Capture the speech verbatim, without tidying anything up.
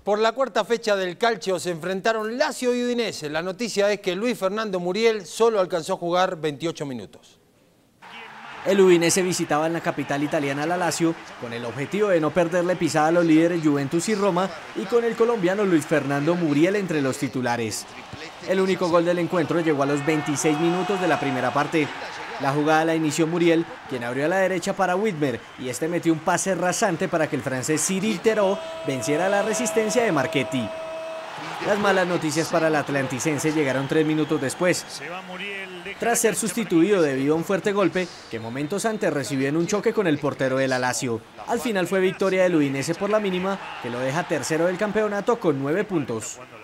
Por la cuarta fecha del Calcio se enfrentaron Lazio y Udinese. La noticia es que Luis Fernando Muriel solo alcanzó a jugar veintiocho minutos. El Udinese visitaba en la capital italiana la Lazio con el objetivo de no perderle pisada a los líderes Juventus y Roma y con el colombiano Luis Fernando Muriel entre los titulares. El único gol del encuentro llegó a los veintiséis minutos de la primera parte. La jugada la inició Muriel, quien abrió a la derecha para Widmer y este metió un pase rasante para que el francés Cyril Theroux venciera la resistencia de Marchetti. Las malas noticias para el atlanticense llegaron tres minutos después. Tras ser sustituido debido a un fuerte golpe que momentos antes recibió en un choque con el portero de la Lazio. Al final fue victoria del Udinese por la mínima, que lo deja tercero del campeonato con nueve puntos.